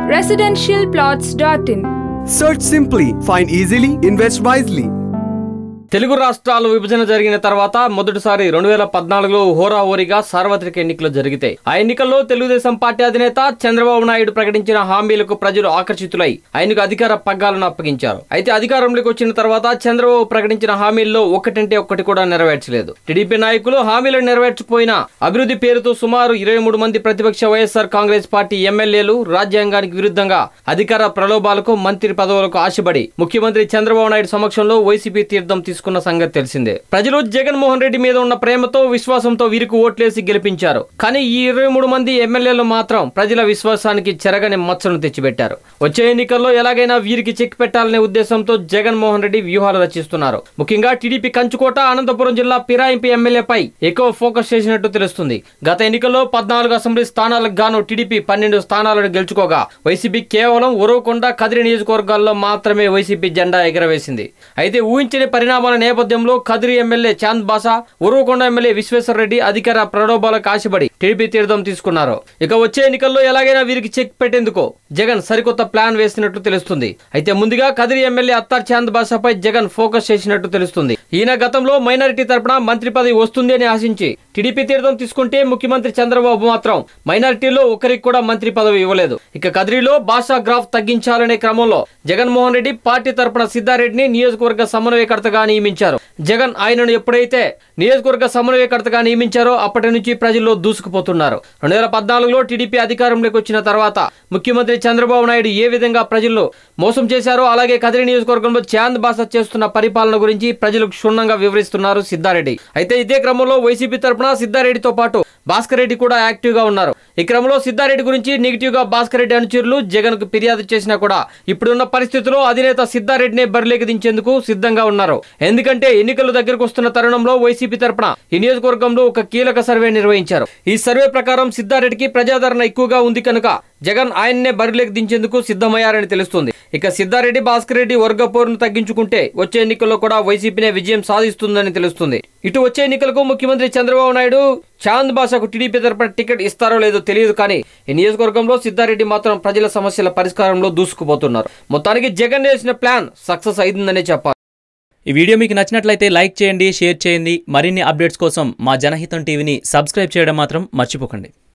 residentialplots.in. Search simply, find easily, invest wisely. Telugu రాష్ట్రాలు విభజన జరిగిన తర్వాత మొదటిసారి 2014లో హోరాహోరీగా సార్వత్రిక ఎన్నికలు జరిగితాయి. ఆ ఎన్నికల్లో తెలుగుదేశం పార్టీ అధినేత చంద్రబాబు నాయుడు ప్రకటించిన హామీలకు ప్రజలు ఆకర్షితులై ఆయనకు అధికార పగ్గాలను అప్పగించారు. అయితే అధికారంలోకి వచ్చిన తర్వాత చంద్రబాబు ప్రకటించిన హామీల్లో ఒకటంటే ఒక్కటి కూడా నెరవేర్చలేదు. టీడీపీ నాయకులు హామీలను నెరవేర్చకపోయినా అభివృద్ధి పేరుతో సుమారు 23 మంది ప్రతిపక్ష వైఎస్ఆర్ కాంగ్రెస్ పార్టీ ఎమ్మెల్యేలు రాజ్యాంగానికి విరుద్ధంగా అధికార ప్రలోభాలకు మంత్రి పదవులకు ఆశపడి ముఖ్యమంత్రి చంద్రబాబు నాయుడు సమక్షంలో వైసీపీ తీర్థం తీసుకున్న సంగతి తెలిసిందే. ప్రజలు జగన్మోహన్ రెడ్డి మీద ఉన్న ప్రేమతో విశ్వాసంతో వీరికి ఓట్లేసి గెలిపించారు. కానీ ఈ 23 మంది ఎమ్మెల్యేలు మాత్రం ప్రజల విశ్వాసానికి చెరగని మచ్చను తెచ్చిపెట్టారు. వచ్చే ఎన్నికల్లో ఎలాగైనా వీరికి చెక్ పెట్టాలనే ఉద్దేశంతో జగన్మోహన్ రెడ్డి వ్యూహాలు రచిస్తున్నారు. ముఖ్యంగా టీడీపీ కంచుకోట అనంతపురం జిల్లా పిరాయింపు ఎమ్మెల్యేపై ఎక్కువ ఫోకస్ చేసినట్టు తెలుస్తుంది. గత ఎన్నికల్లో 14 అసెంబ్లీ స్థానాలకు గాను టీడీపీ 12 స్థానాలను గెలుచుకోగా వైసీపీ కేవలం ఉరవకొండ కదిరి నియోజకవర్గాల్లో మాత్రమే వైసీపీ జెండా ఎగరవేసింది. అయితే ఊహించని పరిణామాల నేపథ్యంలో కదిరి ఎమ్మెల్యే చాంద్ బాసా, ఉరవకొండ ఎమ్మెల్యే విశ్వేశ్వర రెడ్డి అధికార ప్రలోభాలకు ఆశపడి టీడీపీ తీర్థం తీసుకున్నారు. ఇక వచ్చే ఎన్నికల్లో ఎలాగైనా వీరికి చెక్ పెట్టేందుకు జగన్ సరికొత్త ప్లాన్ వేసినట్టు తెలుస్తుంది. అయితే ముందుగా కదిరి ఎమ్మెల్యే అత్తార్ చాంద్ బాసాపై జగన్ ఫోకస్ చేసినట్టు తెలుస్తుంది. ఈయన గతంలో మైనారిటీ తరపున మంత్రి పదవి వస్తుంది అని ఆశించి టీడీపీ తీర్థం తీసుకుంటే ముఖ్యమంత్రి చంద్రబాబు మాత్రం మైనారిటీలో ఒకరికి కూడా మంత్రి పదవి ఇవ్వలేదు. ఇక కదిరిలో బాసా గ్రాఫ్ తగ్గించాలనే క్రమంలో జగన్మోహన్ రెడ్డి పార్టీ తరపున సిద్ధారెడ్డిని నియోజకవర్గ సమన్వయకర్తగా నియమించారు. జగన్ ఆయనను ఎప్పుడైతే నియోజకవర్గ సమన్వయకర్తగా నియమించారో అప్పటి నుంచి ప్రజల్లో దూసుకుపోతున్నారు. 2014లో టీడీపీ అధికారంలోకి వచ్చిన తర్వాత ముఖ్యమంత్రి చంద్రబాబు నాయుడు ఏ విధంగా ప్రజల్లో మోసం చేశారో అలాగే కదిరి నియోజకవర్గంలో చాంద్ బాసా చేస్తున్న పరిపాలన గురించి ప్రజలకు క్షుణ్ణంగా వివరిస్తున్నారు సిద్ధారెడ్డి. అయితే ఇదే క్రమంలో వైసీపీ తరపున సిద్ధారెడ్డితో పాటు భాస్కర్ రెడ్డి కూడా యాక్టివ్ గా ఉన్నారు. ఈ క్రమంలో సిద్ధారెడ్డి గురించి నెగిటివ్ గా భాస్కర్ రెడ్డి అనుచరులు జగన్ కు ఫిర్యాదు చేసినా కూడా ఇప్పుడున్న పరిస్థితుల్లో అధినేత సిద్ధారెడ్డిని బరిలోకి దించేందుకు సిద్ధంగా ఉన్నారు. ఎందుకంటే ఎన్నికలు దగ్గరకు వస్తున్న తరుణంలో వైసీపీ తరపున ఈ నియోజకవర్గంలో ఒక కీలక సర్వే నిర్వహించారు. ఈ సర్వే ప్రకారం సిద్ధారెడ్డికి ప్రజాదరణ ఎక్కువగా ఉంది కనుక జగన్ ఆయన్నే బరిలోకి దించేందుకు సిద్ధమయ్యారని తెలుస్తుంది. ఇక సిద్ధారెడ్డి భాస్కర్ రెడ్డి వర్గ పోరును తగ్గించుకుంటే వచ్చే ఎన్నికల్లో కూడా వైసీపీనే విజయం సాధిస్తుందని తెలుస్తుంది. ఇటు వచ్చే ఎన్నికలకు ముఖ్యమంత్రి చంద్రబాబు నాయుడు చాంద్ బాసాకు టీడీపీ తరపున టికెట్ ఇస్తారో లేదో తెలియదు. కానీ ఈ నియోజకవర్గంలో సిద్ధారెడ్డి మాత్రం ప్రజల సమస్యల పరిష్కారంలో దూసుకుపోతున్నారు. మొత్తానికి జగన్ వేసిన ప్లాన్ సక్సెస్ అయిందనే చెప్పాలి. ఈ వీడియో మీకు నచ్చినట్లయితే లైక్ చేయండి, షేర్ చేయండి. మరిన్ని అప్డేట్స్ కోసం మా జనహితం టీవీని సబ్స్క్రైబ్ చేయడం మాత్రం మర్చిపోకండి.